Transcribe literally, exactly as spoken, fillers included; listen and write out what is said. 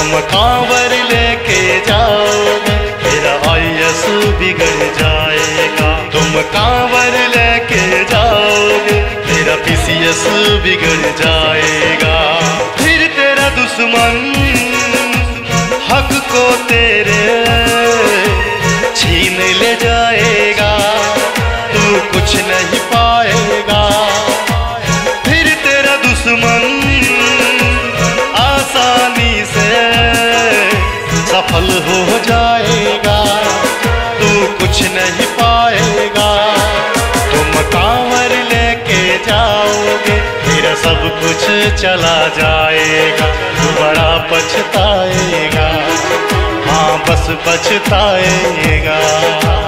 तुम कांवर लेके जाओगे मेरा आईएएस बिगड़ जाएगा। तुम कांवर लेके जाओगे मेरा पीसीएस बिगड़ जाएगा। फिर तेरा दुश्मन हक को तेरे छीन ले जाएगा, तू कुछ नहीं पाएगा। फिर तेरा दुश्मन आसानी से सफल हो जाएगा, तू कुछ नहीं पाएगा। तुम कांवर लेके जाओगे मेरा सब कुछ चला जाएगा, तू बड़ा पछताएगा, हाँ बस पछताएगा।